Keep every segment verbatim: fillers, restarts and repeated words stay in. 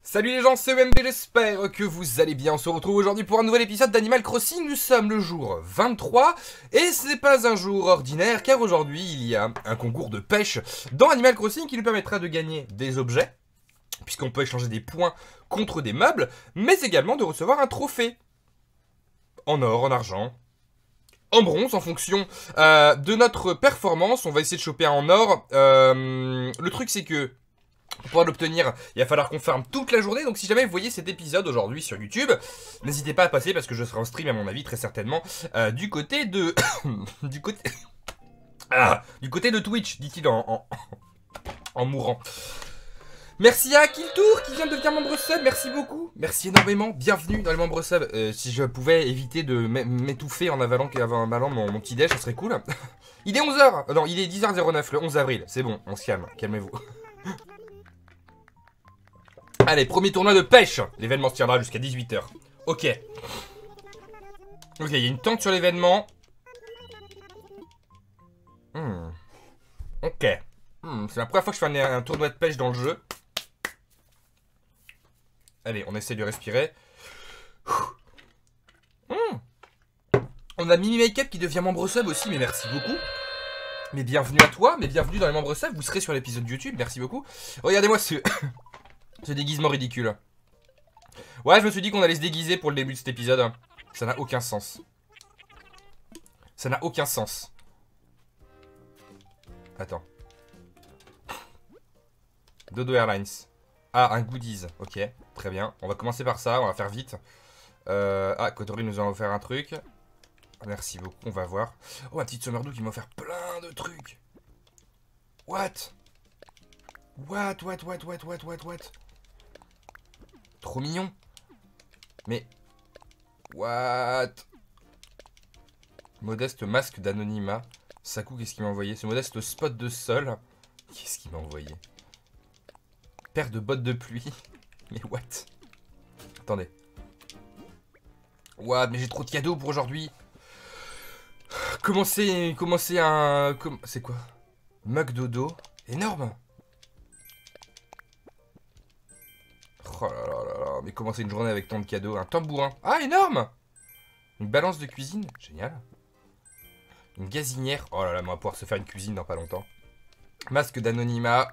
Salut les gens, c'est O M B, j'espère que vous allez bien. On se retrouve aujourd'hui pour un nouvel épisode d'Animal Crossing. Nous sommes le jour vingt-trois et ce n'est pas un jour ordinaire car aujourd'hui il y a un concours de pêche dans Animal Crossing qui nous permettra de gagner des objets puisqu'on peut échanger des points contre des meubles, mais également de recevoir un trophée en or, en argent, en bronze en fonction euh, de notre performance. On va essayer de choper un en or. Euh, le truc c'est que pour pouvoir l'obtenir, il va falloir qu'on ferme toute la journée. Donc si jamais vous voyez cet épisode aujourd'hui sur YouTube, n'hésitez pas à passer parce que je serai en stream à mon avis très certainement euh, du côté de... du côté... Ah, du côté de Twitch, dit-il en, en, en mourant. Merci à Kiltour qui vient de devenir membre sub, merci beaucoup, merci énormément, bienvenue dans les membres sub. Euh, si je pouvais éviter de m'étouffer en avalant, en avalant mon, mon petit déj, ça serait cool. Il est onze heures, non il est dix heures zéro neuf le onze avril, c'est bon, on se calme, calmez-vous. Allez, premier tournoi de pêche. L'événement se tiendra jusqu'à dix-huit heures. Ok. Ok, il y a une tente sur l'événement. Hmm. Ok. Hmm, c'est la première fois que je fais un, un tournoi de pêche dans le jeu. Allez, on essaie de respirer. Hmm. On a Mimi Makeup qui devient membre sub aussi, mais merci beaucoup. Mais bienvenue à toi, mais bienvenue dans les membres sub. Vous serez sur l'épisode YouTube, merci beaucoup. Regardez-moi ce... ce déguisement ridicule. Ouais, je me suis dit qu'on allait se déguiser pour le début de cet épisode. Ça n'a aucun sens. Ça n'a aucun sens. Attends. Dodo Airlines. Ah, un goodies. Ok, très bien. On va commencer par ça, on va faire vite. Euh, ah, Kotori nous a offert un truc. Merci beaucoup, on va voir. Oh, ma petite Summerdo qui m'a offert plein de trucs. What? What, what, what, what, what, what, what? Trop mignon. Mais... What? Modeste masque d'anonymat. Saku, qu'est-ce qu'il m'a envoyé? Ce modeste spot de sol. Qu'est-ce qu'il m'a envoyé? Paire de bottes de pluie. Mais what? Attendez. What? Mais j'ai trop de cadeaux pour aujourd'hui. Comment c'est... Comment c'est un... Com... C'est quoi? Mug dodo. Énorme. Oh là là là là, mais comment c'est une journée avec tant de cadeaux? Un tambourin. Ah, énorme! Une balance de cuisine. Génial. Une gazinière. Oh là là, on va pouvoir se faire une cuisine dans pas longtemps. Masque d'anonymat.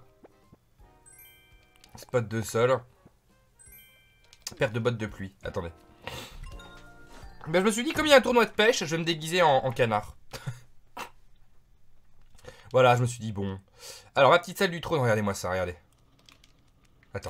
Spot de sol. Paire de bottes de pluie. Attendez. Ben, je me suis dit, comme il y a un tournoi de pêche, je vais me déguiser en, en canard. Voilà, je me suis dit, bon. Alors, ma petite salle du trône, regardez-moi ça, regardez. Attends.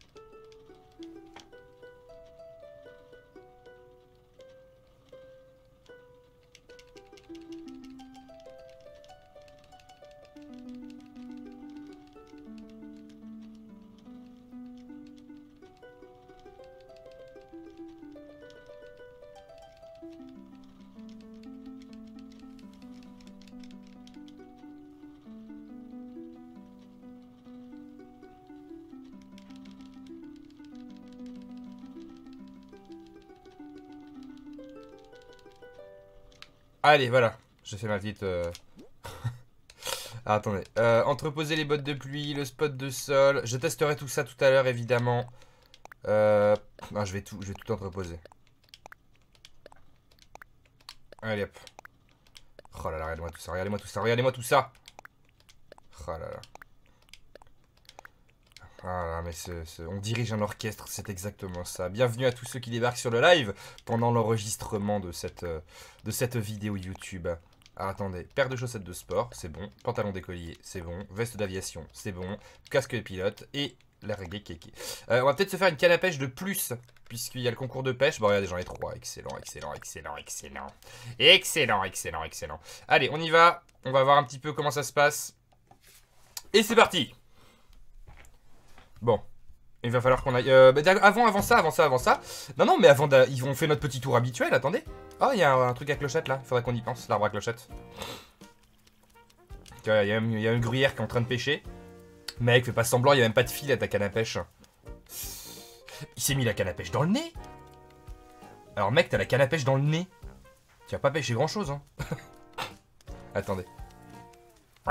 Allez, voilà. J'ai fait ma petite... Euh... ah, attendez. Euh, entreposer les bottes de pluie, le spot de sol. Je testerai tout ça tout à l'heure, évidemment. Euh... Non, je vais tout, je vais tout entreposer. Allez, hop. Oh là là, regardez-moi tout ça, regardez-moi tout ça, regardez-moi tout ça. Oh là là. Ah là, mais ce, ce... on dirige un orchestre, c'est exactement ça. Bienvenue à tous ceux qui débarquent sur le live pendant l'enregistrement de cette, euh, de cette vidéo YouTube. Ah, attendez, paire de chaussettes de sport, c'est bon. Pantalon d'écolier, c'est bon. Veste d'aviation, c'est bon. Casque de pilote et la reggae kéké. Euh, on va peut-être se faire une canne à pêche de plus, puisqu'il y a le concours de pêche. Bon, regardez, j'en ai trois. Excellent, excellent, excellent, excellent. Excellent, excellent, excellent. Allez, on y va. On va voir un petit peu comment ça se passe. Et c'est parti! Bon, il va falloir qu'on aille... Euh, bah, avant, avant ça, avant ça, avant ça... Non, non, mais avant, ils vont faire notre petit tour habituel, attendez. Oh, il y a un, un truc à clochette, là. Il faudrait qu'on y pense, l'arbre à clochette. Il y, a, il y a une gruyère qui est en train de pêcher. Mec, fais pas semblant, il n'y a même pas de fil à ta canne à pêche. Il s'est mis la canne à pêche dans le nez. Alors, mec, t'as la canne à pêche dans le nez. Tu vas pas pêcher grand-chose, hein. Attendez.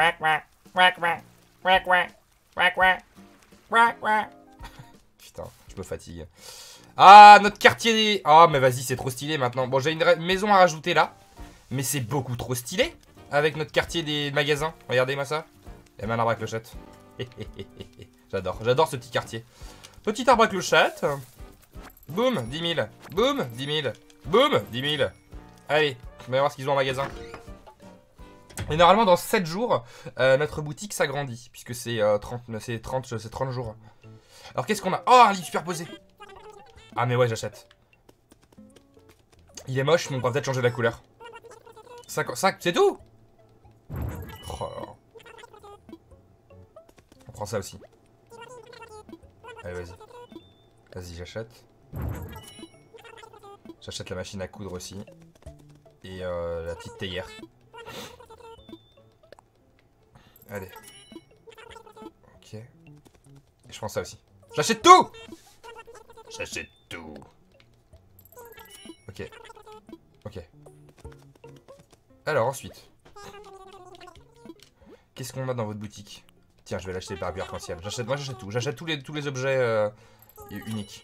Putain, je me fatigue. Ah, notre quartier. Ah, mais vas-y, c'est trop stylé maintenant. Bon, j'ai une maison à rajouter là. Mais c'est beaucoup trop stylé. Avec notre quartier des magasins. Regardez-moi ça. Il y a même un arbre à clochette. J'adore, j'adore ce petit quartier. Petit arbre à clochette. Boum, dix mille. Boum, dix mille. Boum, dix mille. Allez, on va voir ce qu'ils ont en magasin. Et normalement, dans sept jours, euh, notre boutique s'agrandit. Puisque c'est euh, trente, trente, trente jours. Alors, qu'est-ce qu'on a? Oh, un lit superposé. Ah, mais ouais, j'achète. Il est moche, mais on peut peut-être changer la couleur. cinq, cinq, c'est tout? Oh là là. On prend ça aussi. Allez, vas-y. Vas-y, j'achète. J'achète la machine à coudre aussi. Et euh, la petite théière. Allez. Ok. Et je prends ça aussi. J'achète tout! J'achète tout. Ok. Ok. Alors ensuite. Qu'est-ce qu'on a dans votre boutique? Tiens, je vais l'acheter par arc-en-ciel. J'achète, moi j'achète tout. J'achète tous les, tous les objets euh, uniques.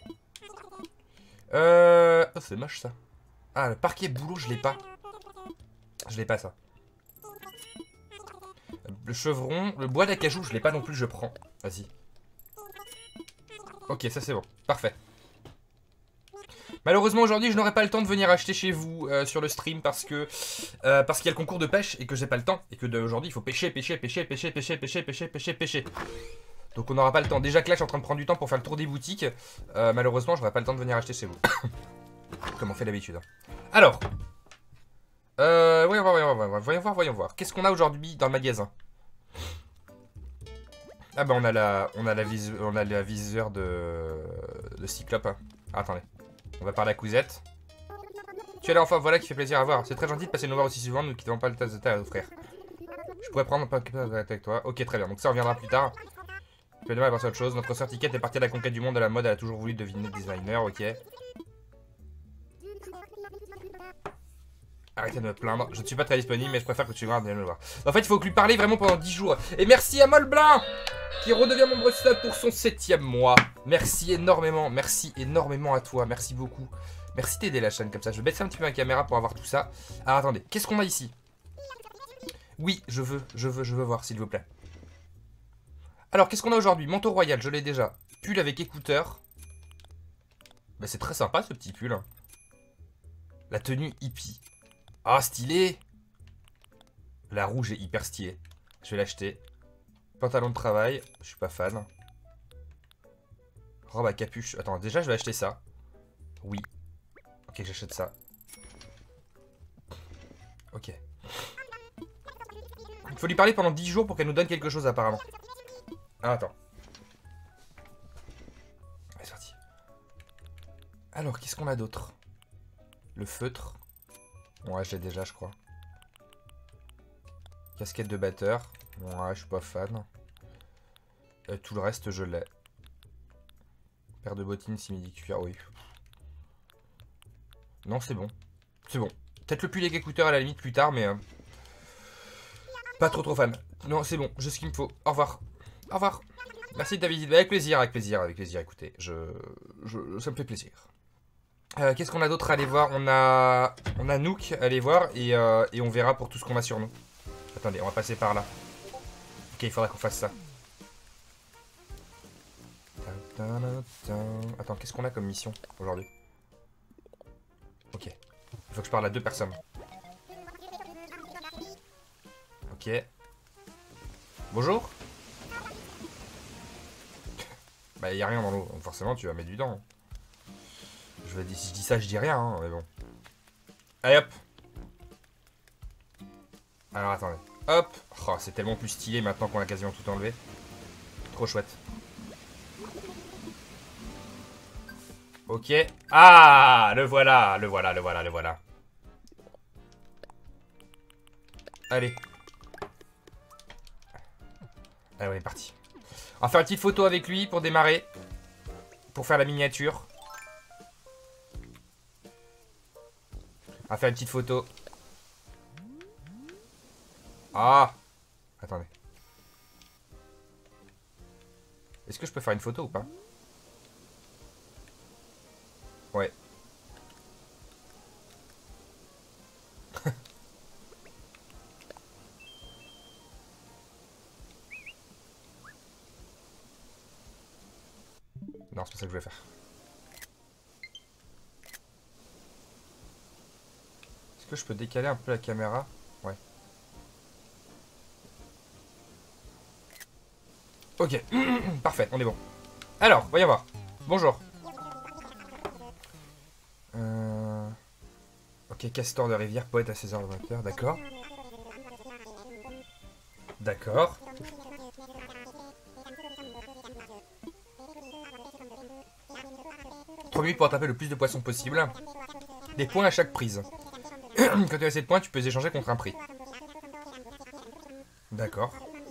Euh... Oh, c'est moche ça. Ah, le parquet boulot, je l'ai pas. Je l'ai pas ça. Le chevron, le bois d'acajou, je l'ai pas non plus, je prends. Vas-y. Ok, ça c'est bon. Parfait. Malheureusement aujourd'hui je n'aurai pas le temps de venir acheter chez vous euh, sur le stream parce que euh, parce qu'il y a le concours de pêche et que j'ai pas le temps et que aujourd'hui il faut pêcher, pêcher, pêcher, pêcher, pêcher, pêcher, pêcher, pêcher, pêcher. Donc on n'aura pas le temps. Déjà que là je suis en train de prendre du temps pour faire le tour des boutiques. Euh, malheureusement je n'aurai pas le temps de venir acheter chez vous. Comme on fait d'habitude. Alors. Euh, voyons voir, voyons voir, voyons voir, voyons voir. Qu'est-ce qu'on a aujourd'hui dans le magasin? Ah bah on a la, on a la, vis, on a la viseur de, de Cyclope. Hein. Ah, attendez. On va parler à Cousette. Tu es là enfin, voilà qui fait plaisir à voir. C'est très gentil de passer nous voir aussi souvent, nous qui n'avons pas le tas de thé à offrir. Je pourrais prendre un peu avec toi. Ok, très bien. Donc ça, on reviendra plus tard. Tu vas demain passer à autre chose. Notre sœur Ticket est partie à la conquête du monde de la mode. Elle a toujours voulu deviner designer. Ok. Arrêtez de me plaindre. Je ne suis pas très disponible, mais je préfère que tu viennes me voir. En fait, il faut que lui parler vraiment pendant dix jours. Et merci à Molblin qui redevient membre sub pour son septième mois. Merci énormément. Merci énormément à toi. Merci beaucoup. Merci d'aider la chaîne comme ça. Je vais baisser un petit peu ma caméra pour avoir tout ça. Alors attendez, qu'est-ce qu'on a ici? Oui, je veux, je veux, je veux voir, s'il vous plaît. Alors, qu'est-ce qu'on a aujourd'hui? Manteau royal, je l'ai déjà. Pull avec écouteurs. Bah, c'est très sympa ce petit pull. La tenue hippie. Ah, stylé. La rouge est hyper stylée. Je vais l'acheter. Pantalon de travail, je suis pas fan. Robe à capuche. Attends, déjà je vais acheter ça. Oui. Ok, j'achète ça. Ok. Il faut lui parler pendant dix jours pour qu'elle nous donne quelque chose apparemment. Ah, attends. C'est parti. Alors, qu'est-ce qu'on a d'autre? Le feutre. Ouais, je l'ai déjà, je crois. Casquette de batteur. Ouais, je suis pas fan. Euh, tout le reste, je l'ai. Paire de bottines, simili-cuir, oui. Non, c'est bon. C'est bon. Peut-être le pull avec écouteurs à la limite plus tard, mais... Euh, pas trop trop fan. Non, c'est bon, j'ai ce qu'il me faut. Au revoir. Au revoir. Merci de ta visite. Avec plaisir, avec plaisir, avec plaisir. Écoutez, je, je, ça me fait plaisir. Euh, Qu'est-ce qu'on a d'autre à aller voir? On a, on a Nook à aller voir et, euh, et on verra pour tout ce qu'on a sur nous. Attendez, on va passer par là. Ok, il faudra qu'on fasse ça. Attends, qu'est-ce qu'on a comme mission aujourd'hui? Ok. Il faut que je parle à deux personnes. Ok. Bonjour. Bah, il n'y a rien dans l'eau. Donc forcément, tu vas mettre du temps. Je vais dire, si je dis ça, je dis rien, hein, mais bon. Allez, hop. Alors, attendez. Hop. Oh, c'est tellement plus stylé maintenant qu'on a quasiment tout enlevé. Trop chouette. Ok. Ah, le voilà, le voilà, le voilà, le voilà. Allez. Allez, on est parti. On va faire une petite photo avec lui pour démarrer. Pour faire la miniature. On va faire une petite photo. Ah. Attendez. Est-ce que je peux faire une photo ou pas? Ouais. Non, c'est pas ça que je voulais faire. Est-ce que je peux décaler un peu la caméra? Ouais. Ok. Parfait, on est bon. Alors, voyons voir. Bonjour. Euh... Ok, castor de rivière, poète à César le vainqueur, d'accord. D'accord. trois minutes pour attraper le plus de poissons possible. Des points à chaque prise. Quand tu as assez de points, tu peux les échanger contre un prix. D'accord.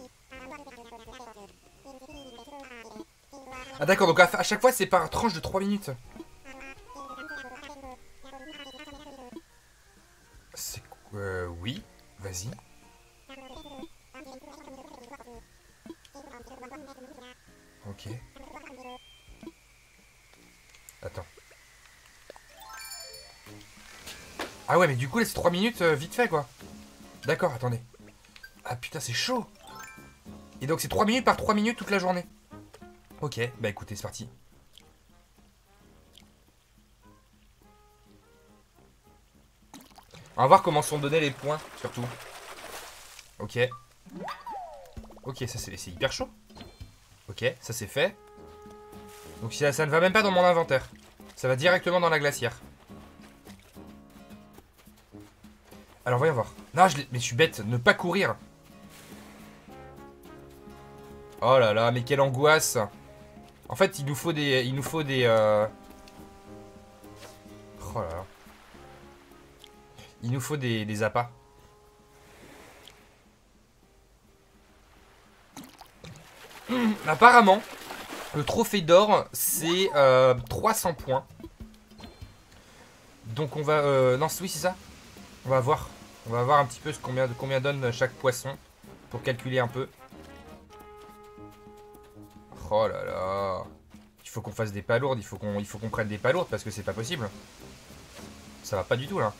Ah d'accord, donc à chaque fois c'est par tranche de trois minutes. C'est quoi? Euh, oui, vas-y. Ok. Attends. Ah ouais, mais du coup là c'est trois minutes euh, vite fait quoi. D'accord, attendez. Ah putain, c'est chaud. Et donc c'est trois minutes par trois minutes toute la journée. Ok, bah écoutez, c'est parti. On va voir comment sont donnés les points, surtout. Ok. Ok, ça c'est hyper chaud. Ok, ça c'est fait. Donc ça, ça ne va même pas dans mon inventaire. Ça va directement dans la glacière. Alors voyons voir. Non, je mais je suis bête, ne pas courir. Oh là là, mais quelle angoisse. En fait, il nous faut des... Il nous faut des... Euh... Oh là là. Il nous faut des, des appâts. Hum, apparemment, le trophée d'or, c'est euh, trois cents points. Donc on va... Euh, non, oui, c'est ça. On va voir. On va voir un petit peu ce combien, combien donne chaque poisson. Pour calculer un peu. Oh là là. Il faut qu'on fasse des palourdes. Il faut qu'on il faut qu'on prenne des palourdes parce que c'est pas possible. Ça va pas du tout là.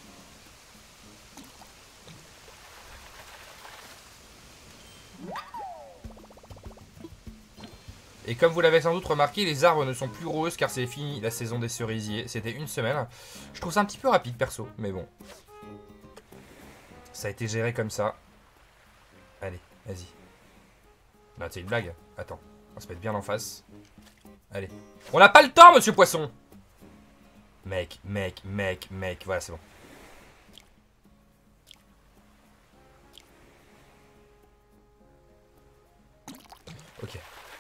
Et comme vous l'avez sans doute remarqué, les arbres ne sont plus roses car c'est fini la saison des cerisiers. C'était une semaine. Je trouve ça un petit peu rapide perso, mais bon. Ça a été géré comme ça. Allez, vas-y. Non, c'est une blague. Attends, on va se mettre bien en face. Allez. On n'a pas le temps, monsieur Poisson. Mec, mec, mec, mec. Voilà, c'est bon. Ok.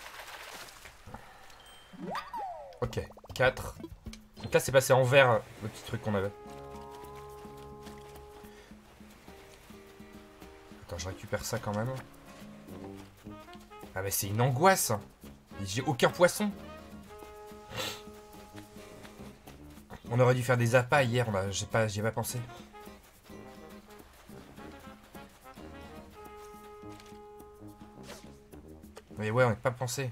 Ok, quatre. Donc là, c'est passé en vert, le petit truc qu'on avait. Attends, je récupère ça quand même. Ah mais c'est une angoisse. J'ai aucun poisson. On aurait dû faire des appâts hier, j'ai pas, j'y ai pas pensé. Mais ouais, on n'a pas pensé.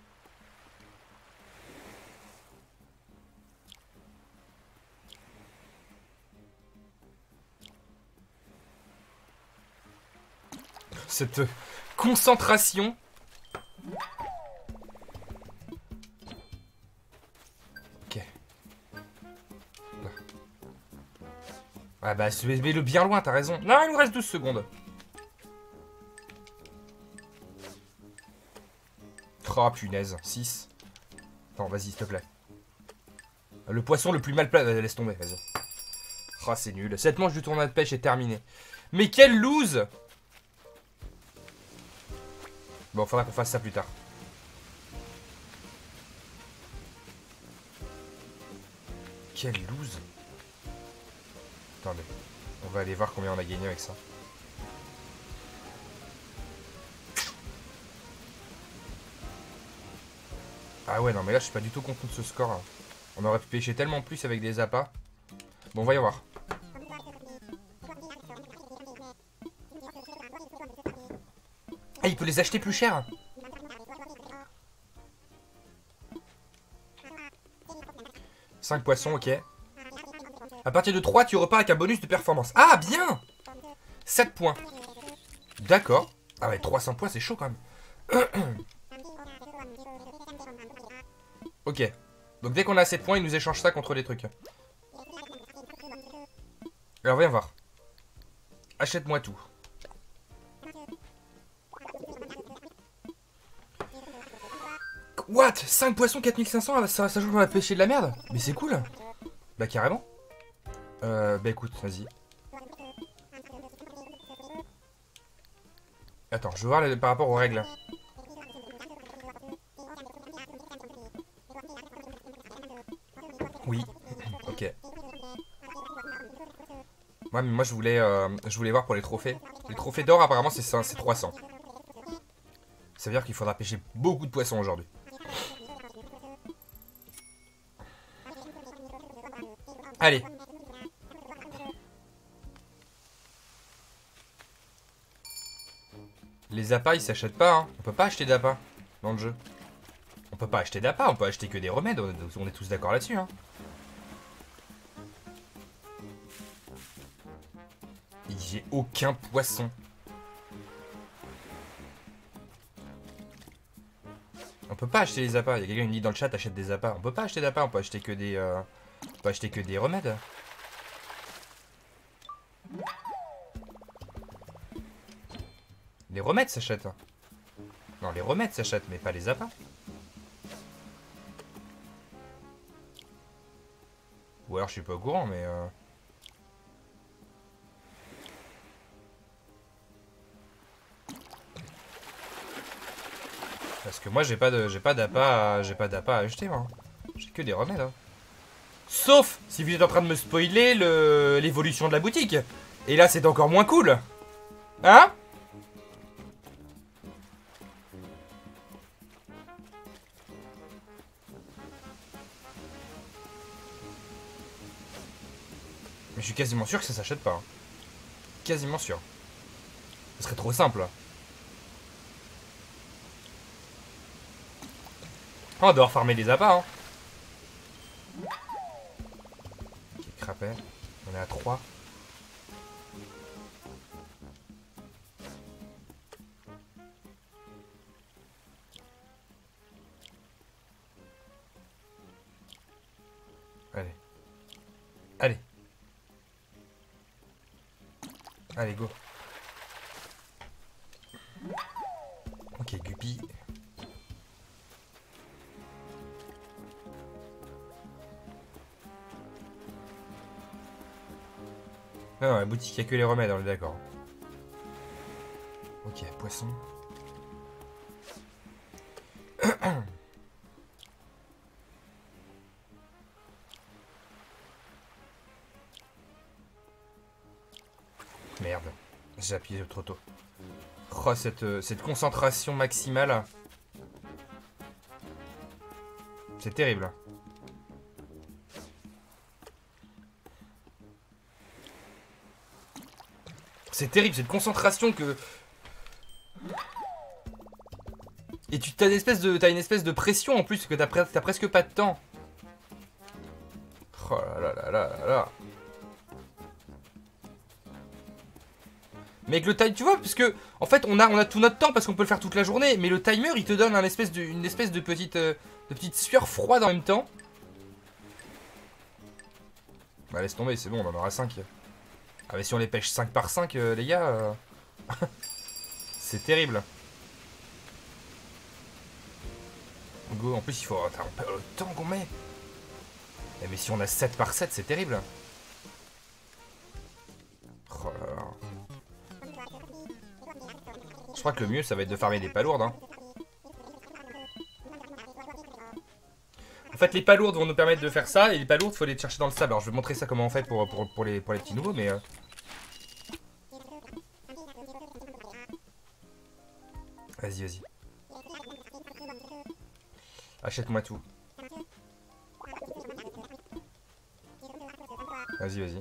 Cette concentration. Ok. Ah bah, mets-le bien loin, t'as raison. Non, il nous reste douze secondes. Oh punaise, six. Attends, vas-y, s'il te plaît. Le poisson le plus mal placé. Laisse tomber, vas-y. Oh, c'est nul. Cette manche du tournoi de pêche est terminée. Mais quelle loose! Bon, faudra qu'on fasse ça plus tard. Quelle loose! Attendez. On va aller voir combien on a gagné avec ça. Ah ouais, non, mais là, je suis pas du tout content de ce score. Hein. On aurait pu pêcher tellement plus avec des appâts. Bon, on va y voir. Ah, il peut les acheter plus cher. cinq poissons, ok. À partir de trois, tu repars avec un bonus de performance. Ah, bien. sept points. D'accord. Ah ouais, trois cents points, c'est chaud quand même. Ok. Donc dès qu'on a sept points, il nous échange ça contre les trucs. Alors viens voir. Achète-moi tout. What? cinq poissons, quatre mille cinq cents, ça, ça joue dans la pêcher de la merde? Mais c'est cool. Bah carrément. Euh, bah écoute, vas-y. Attends, je veux voir les, par rapport aux règles. Oui. Ok. Ouais, mais moi je voulais, euh, je voulais voir pour les trophées. Les trophées d'or apparemment c'est trois cents. Ça veut dire qu'il faudra pêcher beaucoup de poissons aujourd'hui. Allez. Les appâts ils s'achètent pas hein. On peut pas acheter d'appâts dans le jeu. On peut pas acheter d'appâts, on peut acheter que des remèdes. On est tous d'accord là-dessus hein. J'ai aucun poisson. On peut pas acheter les appâts. Il y a quelqu'un qui me dit dans le chat achète des appâts. On peut pas acheter d'appâts, on peut acheter que des. Euh... On peut acheter que des remèdes. Les remèdes s'achètent. Non, les remèdes s'achètent, mais pas les appâts. Ou alors je suis pas au courant, mais. Euh... Parce que moi j'ai pas de j'ai pas d'appât j'ai pas d'appât à acheter moi. J'ai que des remèdes hein. Sauf si vous êtes en train de me spoiler le l'évolution de la boutique. Et là c'est encore moins cool. Hein? Mais je suis quasiment sûr que ça s'achète pas. Hein. Quasiment sûr. Ce serait trop simple. Oh, on doit farmer des appâts, hein. Ok, crapet. On est à trois. Allez. Allez. Allez, go. Ok, Guppy. Non, non, la boutique, il n'y a que les remèdes, on est d'accord. Ok, poisson. Merde, j'ai appuyé trop tôt. Oh, cette, cette concentration maximale. C'est terrible. C'est terrible, cette concentration que... Et tu as une espèce de, t'as une espèce de pression en plus, que t'as pre t'as presque pas de temps. Oh là là là là là. Mais avec le time, tu vois, parce que en fait on a, on a tout notre temps parce qu'on peut le faire toute la journée, mais le timer il te donne un espèce de, une espèce de petite, euh, de petite sueur froide en même temps. Bah laisse tomber, c'est bon, on en aura cinq. Ah mais si on les pêche cinq par cinq, euh, les gars, euh... c'est terrible. Go, en plus il faut... Attends, le temps qu'on met. Eh, mais si on a sept par sept, c'est terrible. Oh là là. Je crois que le mieux, ça va être de farmer des palourdes. Hein. En fait, les palourdes vont nous permettre de faire ça. Et les palourdes, il faut les chercher dans le sable. Alors, je vais montrer ça comment on fait pour, pour, pour, les, pour les petits nouveaux. Mais... Euh... Vas-y, vas-y. Achète-moi tout. Vas-y, vas-y.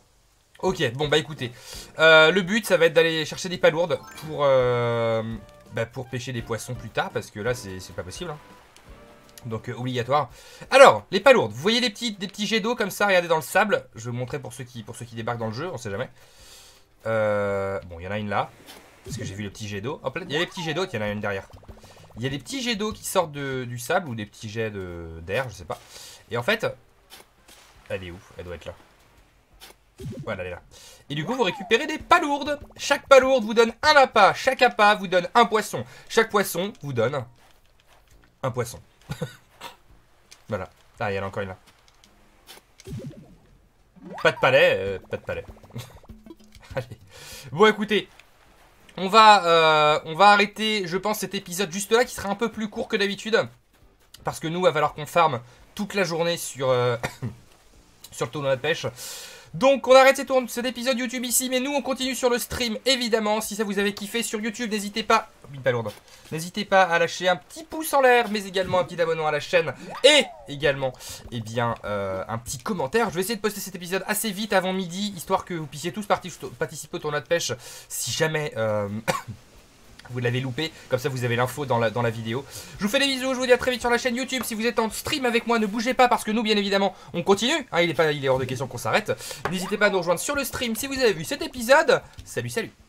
Ok, bon bah écoutez, euh, le but ça va être d'aller chercher des palourdes pour, euh, bah, pour pêcher des poissons plus tard, parce que là, c'est pas possible. Hein. Donc, euh, obligatoire. Alors, les palourdes. Vous voyez des petits, des petits jets d'eau comme ça, regardez dans le sable. Je vais vous montrer pour ceux qui, pour ceux qui débarquent dans le jeu, on sait jamais. Euh, bon, il y en a une là, parce que j'ai vu le petit jet d'eau. Hop là, il y a les petits jets d'eau, il y en a une derrière. Il y a des petits jets d'eau qui sortent de, du sable, ou des petits jets d'air, je sais pas. Et en fait, elle est où? Elle doit être là. Voilà, elle est là. Et du coup, vous récupérez des palourdes. Chaque palourde vous donne un appât. Chaque appât vous donne un poisson. Chaque poisson vous donne un poisson. Voilà. Ah, il y en a encore une là. Pas de palais, euh, pas de palais. Allez. Bon, écoutez. On va, euh, on va arrêter, je pense, cet épisode juste là, qui sera un peu plus court que d'habitude. Parce que nous, il va falloir qu'on farme toute la journée sur, euh, sur le tournoi de pêche. Donc on arrête cet, cet épisode YouTube ici, mais nous on continue sur le stream évidemment. Si ça vous avait kiffé sur YouTube, n'hésitez pas, n'hésitez pas à lâcher un petit pouce en l'air, mais également un petit abonnement à la chaîne et également eh bien, euh, un petit commentaire. Je vais essayer de poster cet épisode assez vite avant midi, histoire que vous puissiez tous participer au tournoi de pêche si jamais... Euh vous l'avez loupé, comme ça vous avez l'info dans la, dans la vidéo. Je vous fais des bisous, je vous dis à très vite sur la chaîne YouTube. Si vous êtes en stream avec moi, ne bougez pas parce que nous, bien évidemment, on continue. Hein, il, est pas, il est hors de question qu'on s'arrête. N'hésitez pas à nous rejoindre sur le stream si vous avez vu cet épisode. Salut, salut.